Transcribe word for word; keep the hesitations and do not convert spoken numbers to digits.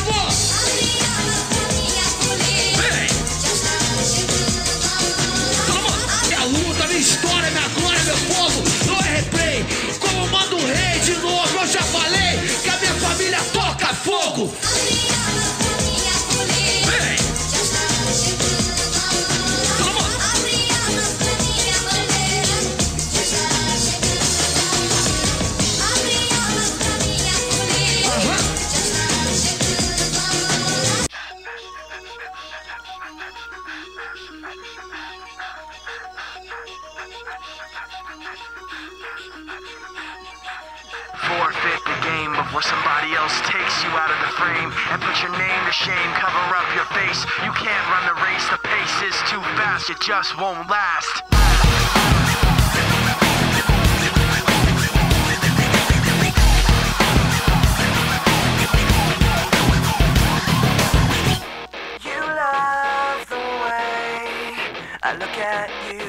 História, minha glória, meu povo, não é replay. Como manda o rei de novo, eu já falei que a minha família toca fogo. Vem. Forfeit the game of where somebody else takes you out of the frame and put your name to shame, cover up your face. You can't run the race, the pace is too fast, it just won't last. You love the way I look at you.